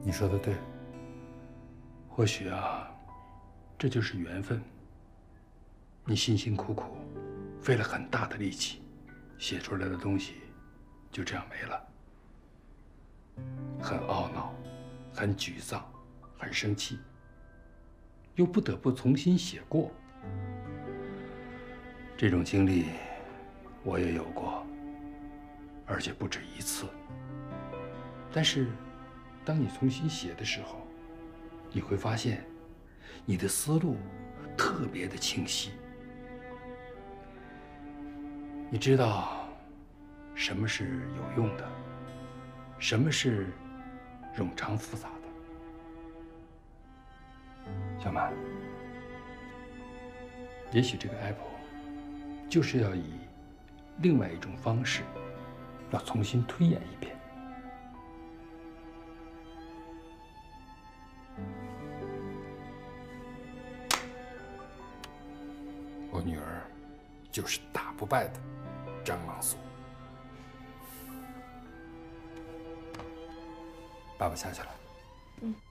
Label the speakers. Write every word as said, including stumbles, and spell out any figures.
Speaker 1: 你说的对，或许啊，这就是缘分。你辛辛苦苦，费了很大的力气，写出来的东西，就这样没了。很懊恼，很沮丧，很生气，又不得不重新写过。这种经历，我也有过，而且不止一次。但是，当你重新写的时候，你会发现，你的思路特别的清晰。你知道什么是有用的，什么是冗长复杂的。小满，也许这个 Apple 就是要以另外一种方式，要重新推演一遍。我女儿就是打不败的张朗素。爸爸下去了。嗯。